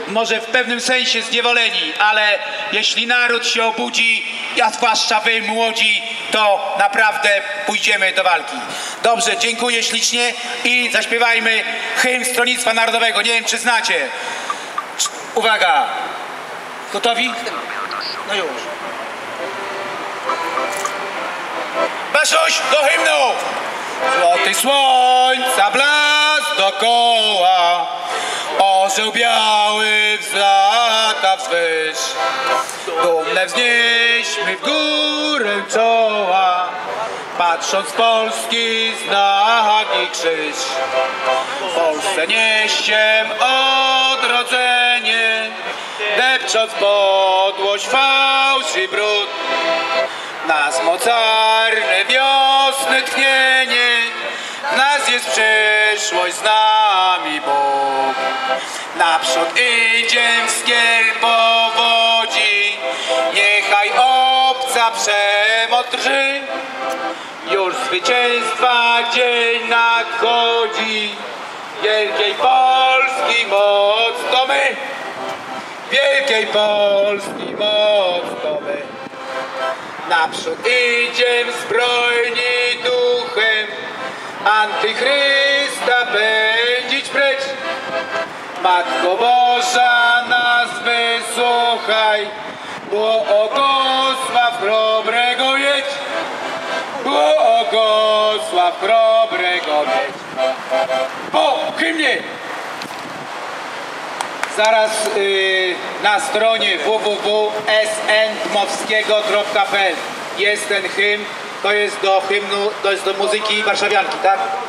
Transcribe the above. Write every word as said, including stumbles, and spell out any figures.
może w pewnym sensie zniewoleni, ale jeśli naród się obudzi, a zwłaszcza wy młodzi, to naprawdę pójdziemy do walki. Dobrze, dziękuję ślicznie i zaśpiewajmy hymn Stronnictwa Narodowego. Nie wiem, czy znacie. Uwaga! Gotowi? No już. Baszuś, do hymnu! Złoty słońca blask dokoła, orzeł biały wzlata wzwyż. Dumne wznieśmy w górę czoła, patrząc Polski znak i krzyż. Polsce nieściem odrodzenie, depcząc podłość fałsz i brud. Nas mocarne wiosny tchnienie, w nas jest przyszłość, z nami Bóg. Naprzód idziem wskier powodzi, niechaj obca przemoc drży. Już zwycięstwa dzień nadchodzi, wielkiej Polski moc to my. Wielkiej Polski moc to my. Naprzód idziem zbrojni duchem, Antychrysta pędzić precz. Matko Boża, nas wysłuchaj, błogosław chrobrego jedź. Błogosław chrobrego jedź. Po hymnie! Zaraz yy, na stronie w w w kropka s n dmowskiego kropka p l jest ten hymn, to jest do hymnu, to jest do muzyki warszawianki, tak?